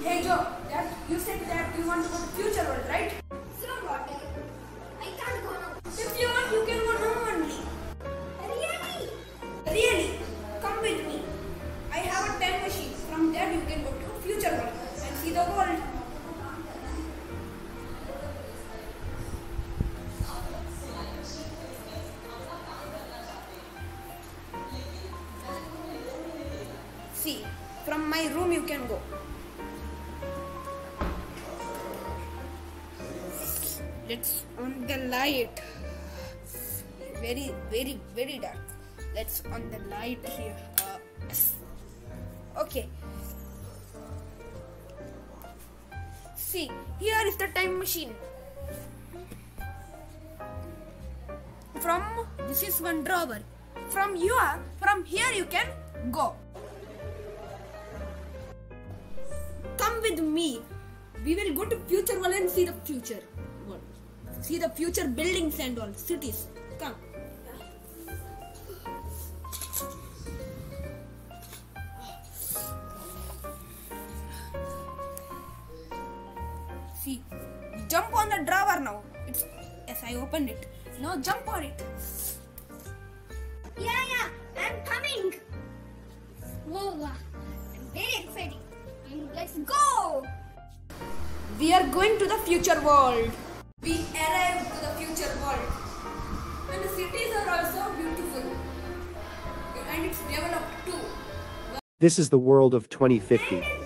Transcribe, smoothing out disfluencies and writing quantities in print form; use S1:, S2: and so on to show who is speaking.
S1: Hey Joe, you said that you want to go to future world, right?
S2: So what? I can't go now.
S1: If you want, you can go now only.
S2: Really?
S1: Really? Come with me. I have a time machine. From there you can go to future world and see the world. See, from my room you can go. Let's on the light. Very dark. Let's on the light here. Yes. Okay. See, here is the time machine. This is one drawer. From here you can go. Come with me. We will go to future world and see the future world. See the future buildings and all cities. Come. See, jump on the drawer now. Yes, I opened it. Now jump on it.
S2: Yeah, I'm coming. Whoa, I'm very exciting. Let's go.
S1: We are going to the future world. We arrived to the future world. And the cities are also beautiful. And it's developed too.
S3: This is the world of 2050.